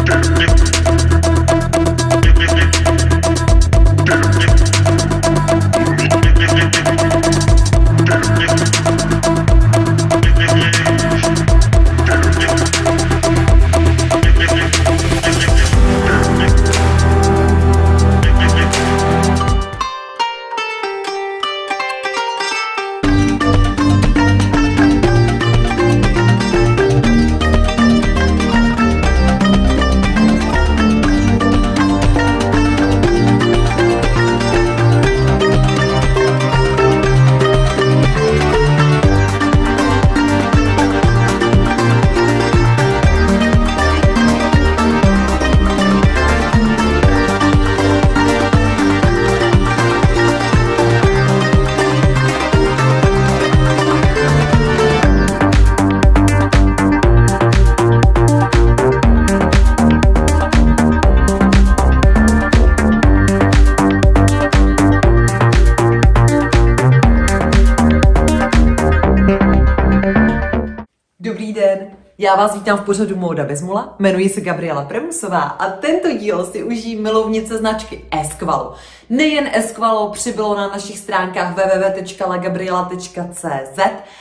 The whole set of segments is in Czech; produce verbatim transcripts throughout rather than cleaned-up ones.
Já vás vítám v pořadu Móda bez mula, jmenuji se Gabriela Premusová a tento díl si užijí milovnice značky Esqualo. Nejen Esqualo přibylo na našich stránkách w w w tečka la gabriela tečka c z,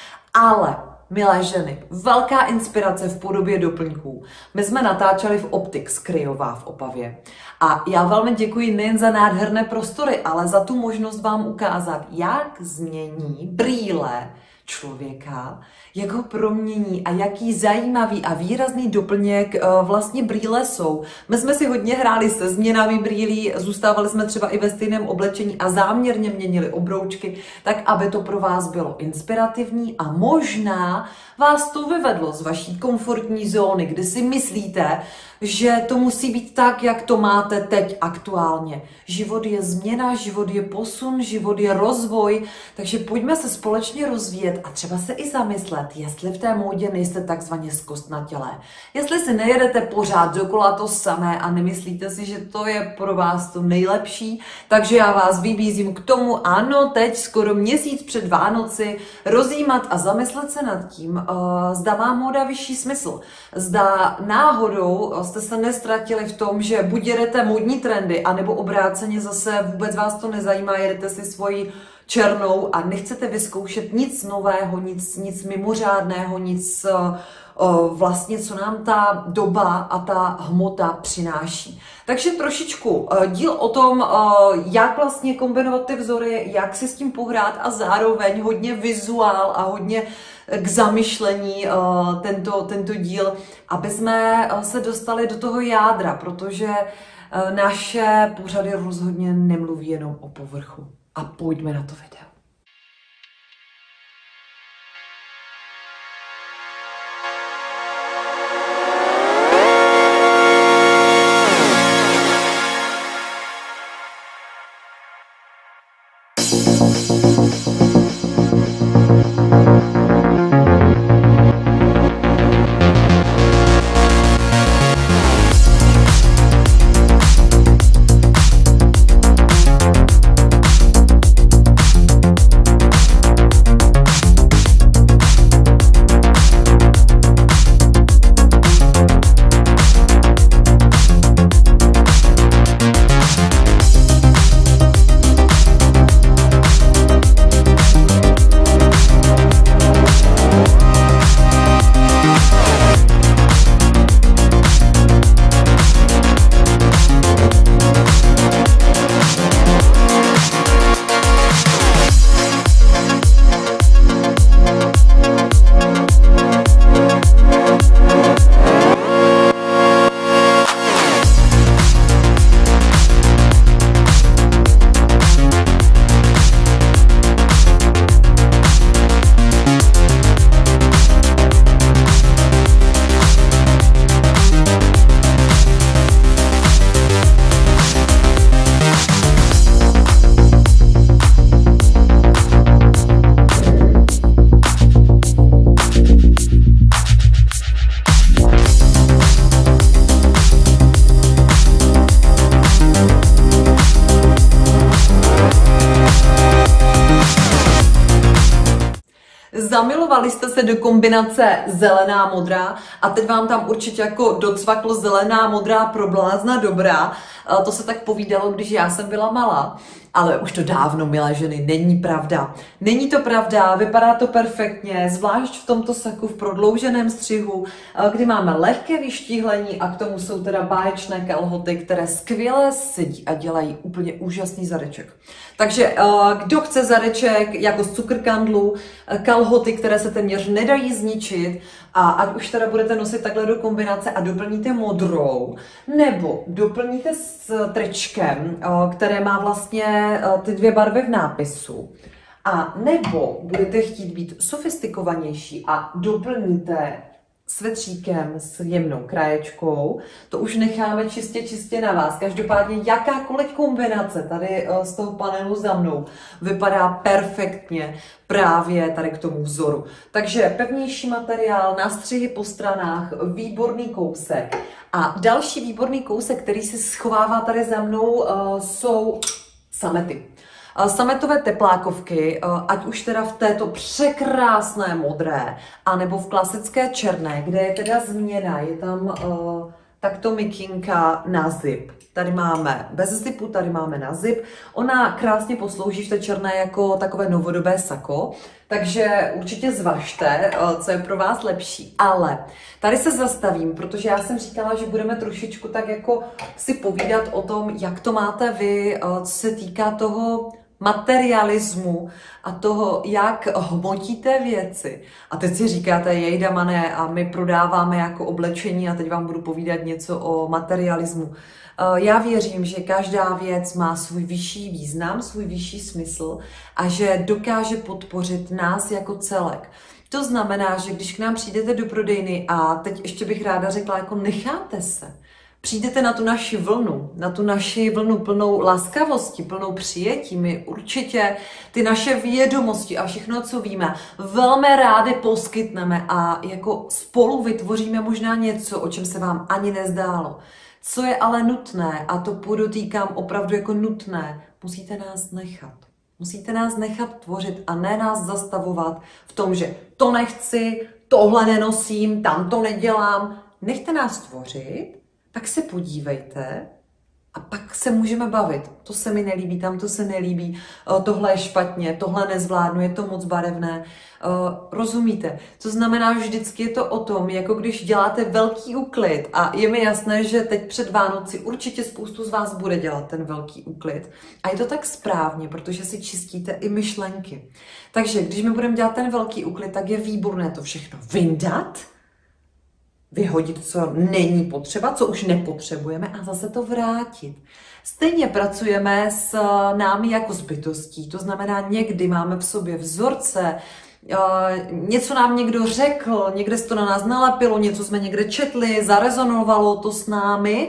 ale milé ženy, velká inspirace v podobě doplňků. My jsme natáčeli v Optics Kryjová v Opavě. A já velmi děkuji nejen za nádherné prostory, ale za tu možnost vám ukázat, jak změní brýle člověka, jak ho promění a jaký zajímavý a výrazný doplněk uh, vlastně brýle jsou. My jsme si hodně hráli se změnami brýlí, zůstávali jsme třeba i ve stejném oblečení a záměrně měnili obroučky, tak aby to pro vás bylo inspirativní a možná vás to vyvedlo z vaší komfortní zóny, kde si myslíte, že to musí být tak, jak to máte teď aktuálně. Život je změna, život je posun, život je rozvoj, takže pojďme se společně rozvíjet a třeba se i zamyslet, jestli v té módě nejste takzvaně zkostnatělé. Jestli si nejedete pořád dokola to samé a nemyslíte si, že to je pro vás to nejlepší, takže já vás vybízím k tomu, ano, teď skoro měsíc před Vánoci rozjímat a zamyslet se nad tím, uh, zda má móda vyšší smysl. Zda náhodou jste se nestratili v tom, že buď jedete módní trendy, anebo obráceně zase vůbec vás to nezajímá, jedete si svoji černou a nechcete vyzkoušet nic nového, nic, nic mimořádného, nic uh, vlastně, co nám ta doba a ta hmota přináší. Takže trošičku uh, díl o tom, uh, jak vlastně kombinovat ty vzory, jak si s tím pohrát a zároveň hodně vizuál a hodně k zamyšlení uh, tento, tento díl, aby jsme uh, se dostali do toho jádra, protože uh, naše pořady rozhodně nemluví jenom o povrchu. A pojďme na to video. zamilovali jste se do kombinace zelená modrá a teď vám tam určitě jako docvaklo zelená modrá pro blázna dobrá. To se tak povídalo, když já jsem byla malá. Ale už to dávno, milé ženy, není pravda. Není to pravda, vypadá to perfektně, zvlášť v tomto saku v prodlouženém střihu, kdy máme lehké vyštíhlení a k tomu jsou teda báječné kalhoty, které skvěle sedí a dělají úplně úžasný zadeček. Takže kdo chce zadeček jako z cukrkandlu, kalhoty, které se téměř nedají zničit, a ať už teda budete nosit takhle do kombinace a doplníte modrou, nebo doplníte s tričkem, které má vlastně ty dvě barvy v nápisu, a nebo budete chtít být sofistikovanější a doplníte svetříkem s jemnou kraječkou, to už necháme čistě čistě na vás. Každopádně jakákoliv kombinace tady z toho panelu za mnou vypadá perfektně právě tady k tomu vzoru. Takže pevnější materiál, nástřihy po stranách, výborný kousek. A další výborný kousek, který se schovává tady za mnou, jsou samety. Sametové teplákovky, ať už teda v této překrásné modré, anebo v klasické černé, kde je teda změna, je tam uh, takto mikinka na zip. Tady máme bez zipu, tady máme na zip. Ona krásně poslouží v té černé jako takové novodobé sako, takže určitě zvažte, co je pro vás lepší. Ale tady se zastavím, protože já jsem říkala, že budeme trošičku tak jako si povídat o tom, jak to máte vy, co se týká toho materialismu a toho, jak hmotíte věci. A teď si říkáte, jejda mané, a my prodáváme jako oblečení a teď vám budu povídat něco o materialismu. Já věřím, že každá věc má svůj vyšší význam, svůj vyšší smysl a že dokáže podpořit nás jako celek. To znamená, že když k nám přijdete do prodejny, a teď ještě bych ráda řekla, jako necháte se, přijdete na tu naši vlnu, na tu naši vlnu plnou laskavosti, plnou přijetí, my určitě ty naše vědomosti a všechno, co víme, velmi rádi poskytneme a jako spolu vytvoříme možná něco, o čem se vám ani nezdálo. Co je ale nutné, a to podotýkám opravdu jako nutné, musíte nás nechat. Musíte nás nechat tvořit a ne nás zastavovat v tom, že to nechci, tohle nenosím, tam to nedělám. Nechte nás tvořit, tak se podívejte a pak se můžeme bavit. To se mi nelíbí, tam to se nelíbí, tohle je špatně, tohle nezvládnu, je to moc barevné. Rozumíte? To znamená, že vždycky je to o tom, jako když děláte velký úklid, a je mi jasné, že teď před Vánoci určitě spoustu z vás bude dělat ten velký úklid. A je to tak správně, protože si čistíte i myšlenky. Takže když my budeme dělat ten velký úklid, tak je výborné to všechno vyndat, vyhodit, co není potřeba, co už nepotřebujeme, a zase to vrátit. Stejně pracujeme s námi jako s bytostí, to znamená, někdy máme v sobě vzorce, něco nám někdo řekl, někde se to na nás nalepilo, něco jsme někde četli, zarezonovalo to s námi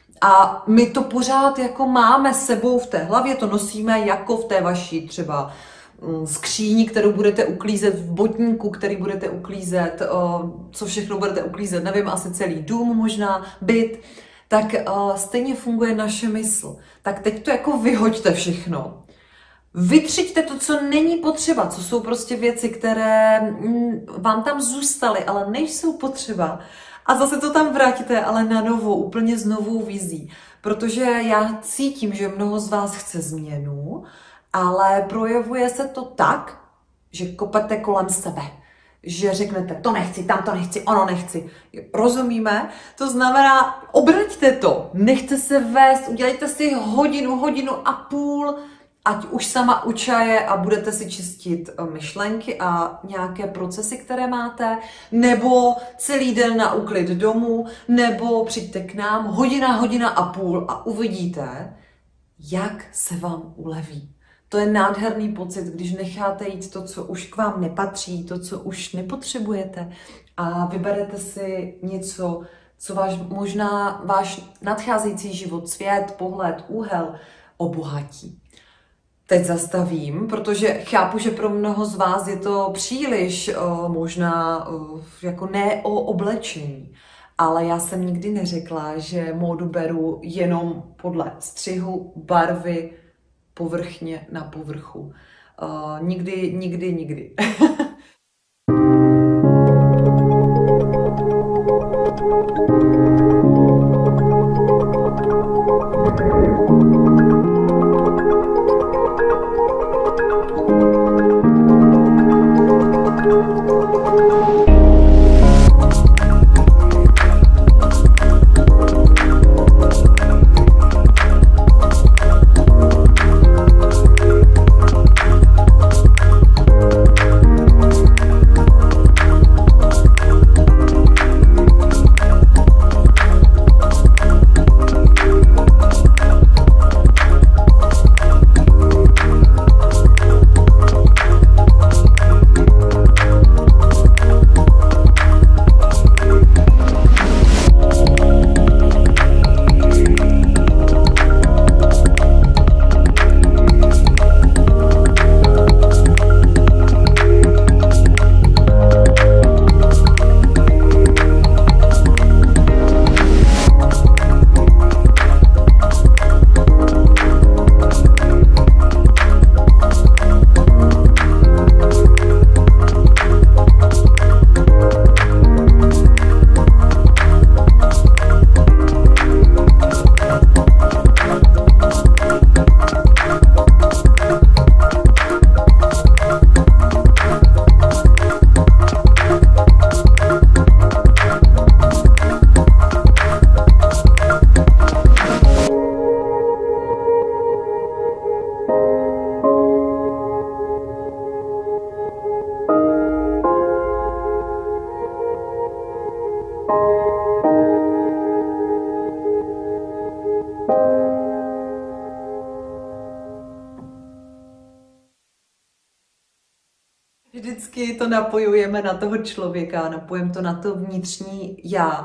a my to pořád jako máme s sebou v té hlavě, to nosíme jako v té vaší třeba skříni, kterou budete uklízet, v botníku, který budete uklízet, co všechno budete uklízet, nevím, asi celý dům možná, byt, tak stejně funguje naše mysl. Tak teď to jako vyhoďte všechno. Vytřiďte to, co není potřeba, co jsou prostě věci, které vám tam zůstaly, ale nejsou potřeba. A zase to tam vrátíte, ale na novou, úplně s novou vizí. Protože já cítím, že mnoho z vás chce změnu, ale projevuje se to tak, že kopete kolem sebe. Že řeknete, to nechci, tam to nechci, ono nechci. Rozumíme? To znamená, obraťte to, nechte se vést, udělejte si hodinu, hodinu a půl, ať už sama u čaje a budete si čistit myšlenky a nějaké procesy, které máte, nebo celý den na úklid domů, nebo přijďte k nám, hodina, hodina a půl a uvidíte, jak se vám uleví. To je nádherný pocit, když necháte jít to, co už k vám nepatří, to, co už nepotřebujete, a vyberete si něco, co váš, možná váš nadcházející život, svět, pohled, úhel obohatí. Teď zastavím, protože chápu, že pro mnoho z vás je to příliš možná jako ne o oblečení. Ale já jsem nikdy neřekla, že módu beru jenom podle střihu, barvy, povrchně na povrchu. Uh, nikdy, nikdy, nikdy. Vždycky to napojujeme na toho člověka, napojujeme to na to vnitřní já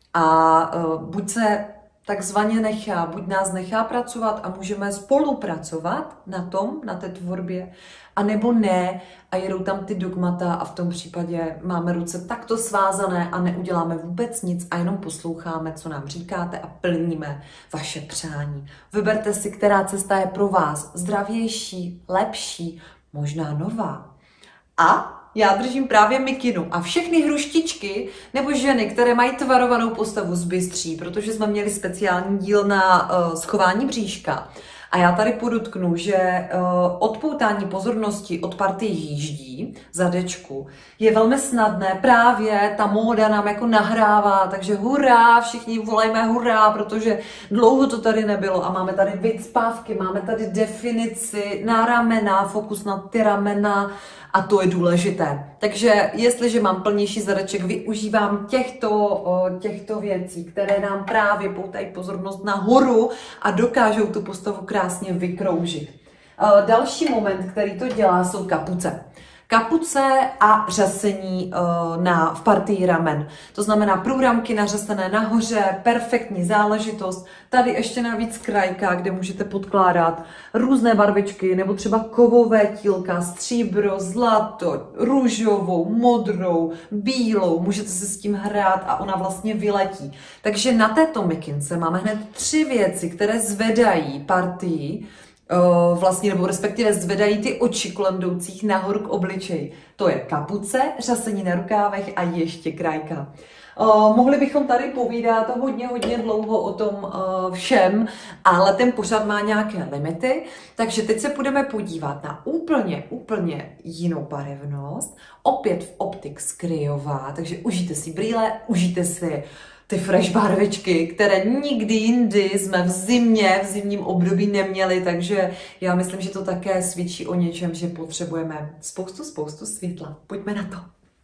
a uh, buď se takzvaně nechá, buď nás nechá pracovat a můžeme spolupracovat na tom, na té tvorbě, anebo ne a jedou tam ty dogmata a v tom případě máme ruce takto svázané a neuděláme vůbec nic a jenom posloucháme, co nám říkáte a plníme vaše přání. Vyberte si, která cesta je pro vás zdravější, lepší, možná nová. A já držím právě mikinu a všechny hruštičky nebo ženy, které mají tvarovanou postavu, zbystří, protože jsme měli speciální díl na uh, schování bříška. A já tady podotknu, že uh, odpoutání pozornosti od party jíždí, zadečku, je velmi snadné. Právě ta móda nám jako nahrává, takže hurá, všichni volejme hurá, protože dlouho to tady nebylo a máme tady vycpávky, máme tady definici na ramena, fokus na ty ramena, a to je důležité. Takže jestliže mám plnější zadeček, využívám těchto, těchto věcí, které nám právě poutají pozornost nahoru a dokážou tu postavu krásně vykroužit. Další moment, který to dělá, jsou kapuce. Kapuce a řasení uh, na, v partii ramen. To znamená průramky nařasené nahoře, perfektní záležitost. Tady ještě navíc krajka, kde můžete podkládat různé barvičky, nebo třeba kovové tílka, stříbro, zlato, růžovou, modrou, bílou. Můžete se s tím hrát a ona vlastně vyletí. Takže na této mikince máme hned tři věci, které zvedají partii, vlastně, nebo respektive zvedají ty oči kolem jdoucích nahoru k obličeji. To je kapuce, řasení na rukávech a ještě krajka. Uh, mohli bychom tady povídat hodně, hodně dlouho o tom uh, všem, ale ten pořad má nějaké limity, takže teď se budeme podívat na úplně, úplně jinou barevnost, opět v Optics Kryová, takže užijte si brýle, užijte si ty fresh barvičky, které nikdy jindy jsme v zimě, v zimním období neměli, takže já myslím, že to také svědčí o něčem, že potřebujeme spoustu, spoustu světla. Pojďme na to.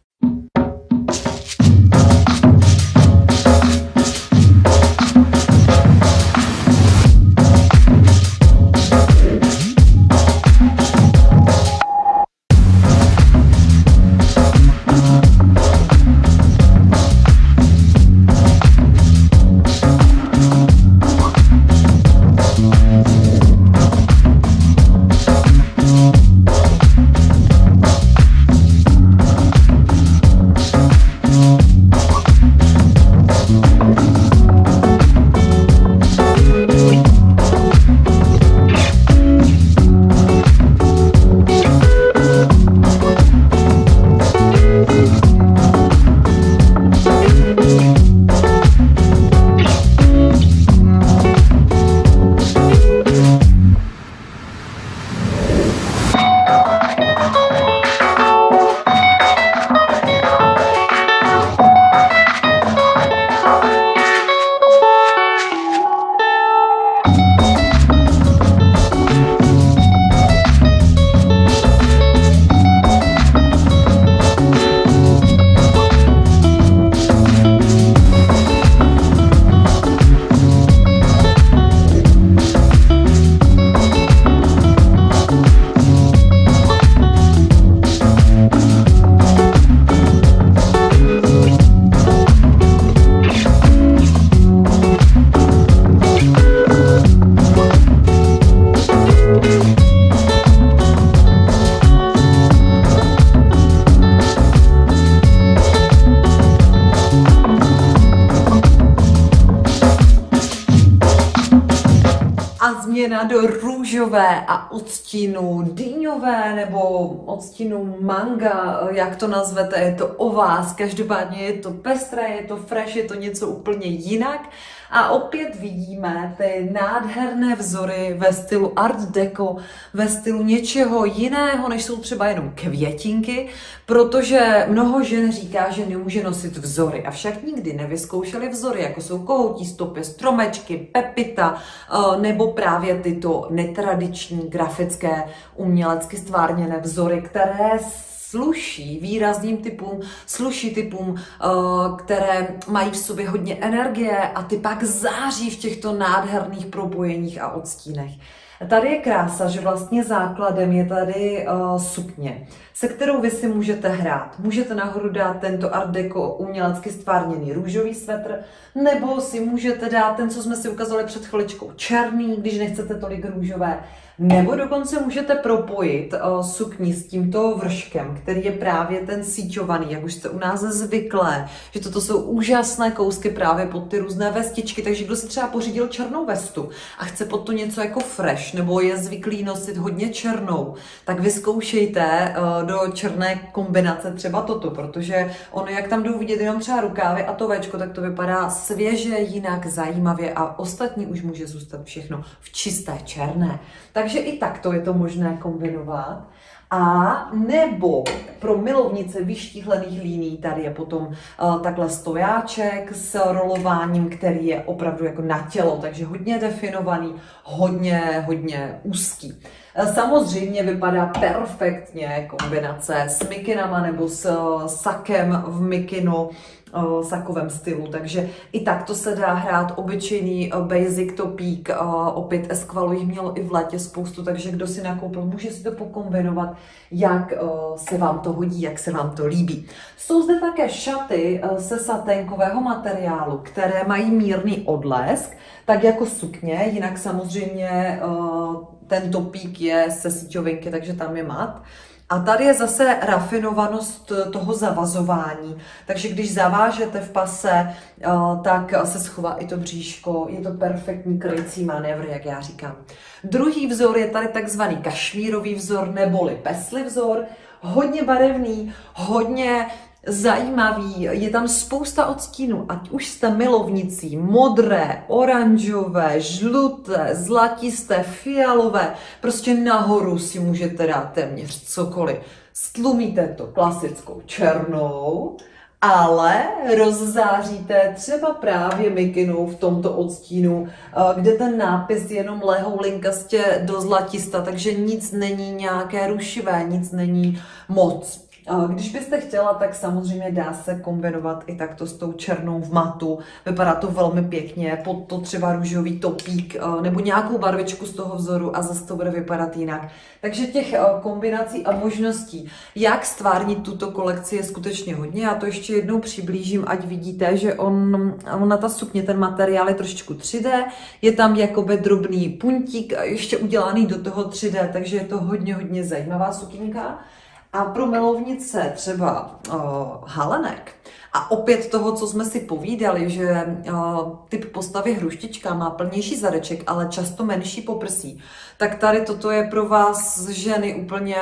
změna do růžové a odstínu dýňové nebo odstínu manga, jak to nazvete, je to o vás. Každopádně je to pestré, je to fresh, je to něco úplně jinak. A opět vidíme ty nádherné vzory ve stylu art deco, ve stylu něčeho jiného, než jsou třeba jenom květinky, protože mnoho žen říká, že nemůže nosit vzory, avšak nikdy nevyzkoušeli vzory, jako jsou kohoutí stopy, stromečky, pepita, nebo právě tyto netradiční grafické umělecky stvárněné vzory, které sluší výrazným typům, sluší typům, které mají v sobě hodně energie a ty pak září v těchto nádherných propojeních a odstínech. Tady je krása, že vlastně základem je tady uh, sukně, se kterou vy si můžete hrát. Můžete nahoru dát tento art deco umělecky stvárněný růžový svetr, nebo si můžete dát ten, co jsme si ukázali před chviličkou, černý, když nechcete tolik růžové. Nebo dokonce můžete propojit uh, sukni s tímto vrškem, který je právě ten síťovaný, jak už jste u nás zvyklé, že toto jsou úžasné kousky právě pod ty různé vestičky, takže kdo si třeba pořídil černou vestu a chce pod to něco jako fresh, nebo je zvyklý nosit hodně černou, tak vyzkoušejte uh, do černé kombinace třeba toto, protože ono, jak tam jdou vidět jenom třeba rukávy a to véčko, tak to vypadá svěže, jinak zajímavě a ostatní už může zůstat všechno v čisté černé. Takže i takto je to možné kombinovat. A nebo pro milovnice vyštíhlených líní tady je potom uh, takhle stojáček s rolováním, který je opravdu jako na tělo, takže hodně definovaný, hodně, hodně úzký. Samozřejmě vypadá perfektně kombinace s mikinama nebo s sakem v mikinu, sakovém stylu, takže i takto se dá hrát obyčejný basic topík, opět Esqualo jich mělo i v létě spoustu, takže kdo si nakoupil, může si to pokombinovat, jak se vám to hodí, jak se vám to líbí. Jsou zde také šaty se saténkového materiálu, které mají mírný odlesk, tak jako sukně, jinak samozřejmě ten topík je se síťovinky, takže tam je mat. A tady je zase rafinovanost toho zavazování, takže když zavážete v pase, tak se schová i to bříško, je to perfektní krycí manévr, jak já říkám. Druhý vzor je tady takzvaný kašmírový vzor neboli pesli vzor, hodně barevný, hodně zajímavý, je tam spousta odstínů, ať už jste milovnicí modré, oranžové, žluté, zlatisté, fialové, prostě nahoru si můžete dát téměř cokoliv. Stlumíte to klasickou černou, ale rozzáříte třeba právě mikinou v tomto odstínu, kde ten nápis je jenom lehou linkastě do zlatista, takže nic není nějaké rušivé, nic není moc. Když byste chtěla, tak samozřejmě dá se kombinovat i takto s tou černou v matu. Vypadá to velmi pěkně, pod to třeba růžový topík nebo nějakou barvičku z toho vzoru a zase to bude vypadat jinak. Takže těch kombinací a možností, jak stvárnit tuto kolekci, je skutečně hodně. Já to ještě jednou přiblížím, ať vidíte, že on, ona ta sukně, ten materiál je trošičku tři dé, je tam jakoby drobný puntík, ještě udělaný do toho tři dé, takže je to hodně, hodně zajímavá sukinka. A pro milovnice třeba uh, halenek a opět toho, co jsme si povídali, že uh, typ postavy hruštička má plnější zadeček, ale často menší poprsí, tak tady toto je pro vás ženy úplně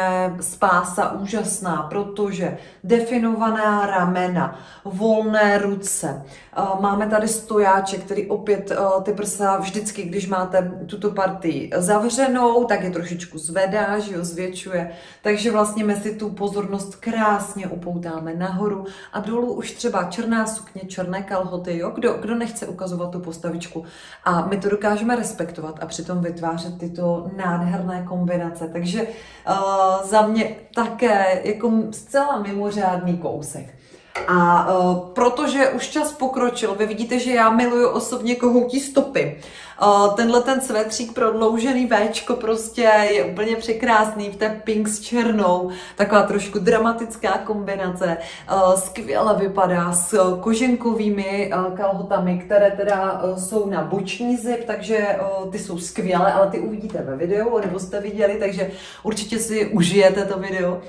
spása úžasná, protože definovaná ramena, volné ruce, uh, máme tady stojáček, který opět uh, ty prsa vždycky, když máte tuto partii zavřenou, tak je trošičku zvedá, že jo, zvětšuje, takže vlastně my si tu pozornost krásně upoutáme nahoru a dolů už třeba černá sukně, černé kalhoty, jo? Kdo, kdo nechce ukazovat tu postavičku. A my to dokážeme respektovat a přitom vytvářet tyto nádherné kombinace. Takže uh, za mě také jako zcela mimořádný kousek. A uh, protože už čas pokročil, vy vidíte, že já miluju osobně kohoutí stopy. Uh, tenhle ten svetřík prodloužený véčko prostě je úplně překrásný v té pink s černou, taková trošku dramatická kombinace, uh, skvěle vypadá s koženkovými uh, kalhotami, které teda uh, jsou na boční zip, takže uh, ty jsou skvělé, ale ty uvidíte ve videu, nebo jste viděli, takže určitě si užijete to video.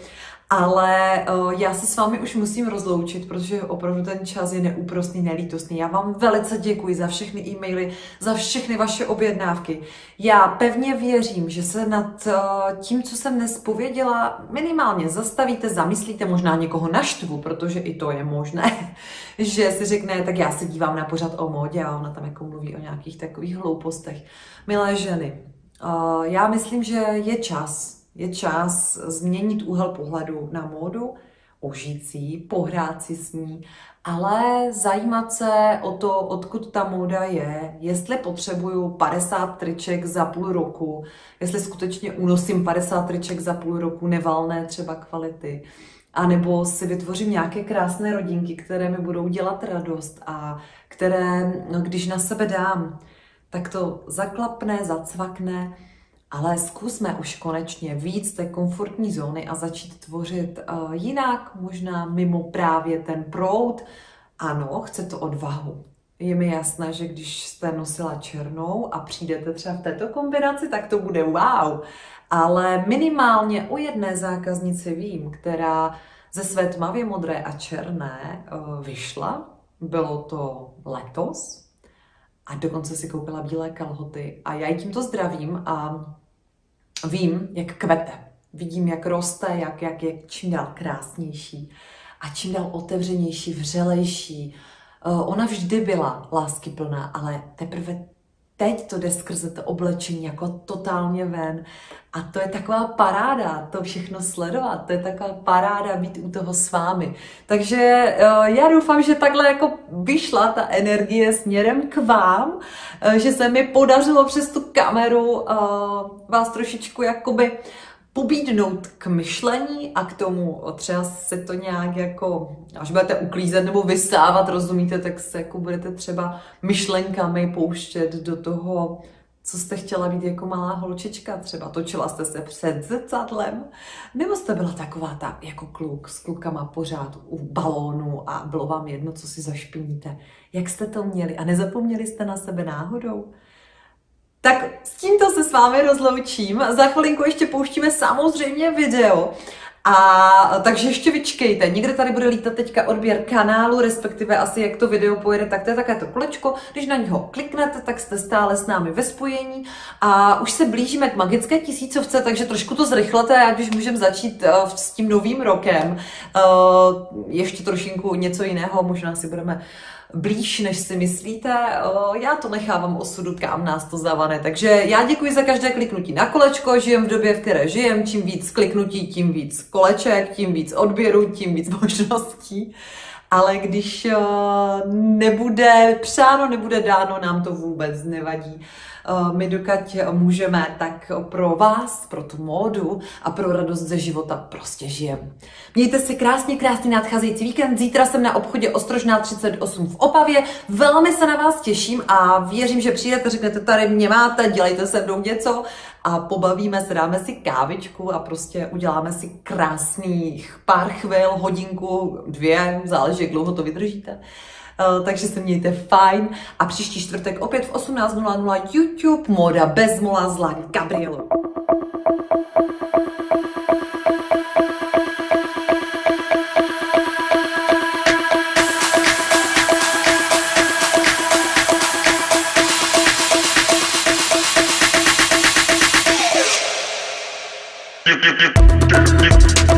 Ale uh, já se s vámi už musím rozloučit, protože opravdu ten čas je neúprosný, nelítostný. Já vám velice děkuji za všechny e-maily, za všechny vaše objednávky. Já pevně věřím, že se nad uh, tím, co jsem dnes pověděla, minimálně zastavíte, zamyslíte, možná někoho naštvu, protože i to je možné, že si řekne, tak já se dívám na pořad o módě a ona tam jako mluví o nějakých takových hloupostech. Milé ženy, uh, já myslím, že je čas, Je čas změnit úhel pohledu na módu, užít si ji, pohrát si s ní, ale zajímat se o to, odkud ta móda je, jestli potřebuju padesát triček za půl roku, jestli skutečně unosím padesát triček za půl roku nevalné třeba kvality, anebo si vytvořím nějaké krásné rodinky, které mi budou dělat radost a které, no, když na sebe dám, tak to zaklapne, zacvakne ale zkusme už konečně víc té komfortní zóny a začít tvořit uh, jinak, možná mimo právě ten proud. Ano, chce to odvahu. Je mi jasné, že když jste nosila černou a přijdete třeba v této kombinaci, tak to bude wow. Ale minimálně o jedné zákaznici vím, která ze své tmavě modré a černé uh, vyšla. Bylo to letos a dokonce si koupila bílé kalhoty a já ji tímto zdravím a vím, jak kvete. Vidím, jak roste, jak, jak je čím dál krásnější a čím dál otevřenější, vřelejší. Uh, ona vždy byla láskyplná, ale teprve teď to jde skrze to oblečení jako totálně ven. A to je taková paráda, to všechno sledovat, to je taková paráda být u toho s vámi. Takže uh, já doufám, že takhle jako vyšla ta energie směrem k vám, uh, že se mi podařilo přes tu kameru uh, vás trošičku jakoby pobídnout k myšlení a k tomu třeba se to nějak jako, až budete uklízet nebo vysávat, rozumíte, tak se jako budete třeba myšlenkami pouštět do toho, co jste chtěla být jako malá holčička, třeba točila jste se před zrcadlem, nebo jste byla taková ta jako kluk s klukama pořád u balónu a bylo vám jedno, co si zašpiníte. Jak jste to měli a nezapomněli jste na sebe náhodou? Tak s tímto se s vámi rozloučím. Za chvilinku ještě pouštíme samozřejmě video. A takže ještě vyčkejte. Někde tady bude lítat teďka odběr kanálu, respektive asi jak to video pojede, tak to je také to kolečko. Když na něho kliknete, tak jste stále s námi ve spojení. A už se blížíme k magické tisícovce, takže trošku to zrychlete, ať už můžeme začít uh, s tím novým rokem. Uh, ještě trošinku něco jiného, možná si budeme blíž, než si myslíte. Já to nechávám osudu, kam nás to zavane. Takže já děkuji za každé kliknutí na kolečko, žijem v době, v které žijem. Čím víc kliknutí, tím víc koleček, tím víc odběrů, tím víc možností. Ale když nebude přáno, nebude dáno, nám to vůbec nevadí. My dokud můžeme, tak pro vás, pro tu módu a pro radost ze života prostě žijem. Mějte si krásně, krásný nadcházející víkend. Zítra jsem na obchodě Ostrožná třicet osm v Opavě. Velmi se na vás těším a věřím, že přijdete, řeknete, tady mě máte, dělejte se mnou něco a pobavíme se, dáme si kávičku a prostě uděláme si krásných pár chvil, hodinku, dvě, záleží, jak dlouho to vydržíte. Uh, takže se mějte fajn a příští čtvrtek opět v osmnáct nula nula YouTube Móda bez mola s La Gabrielou. Dip, dip, dip, dip, dip.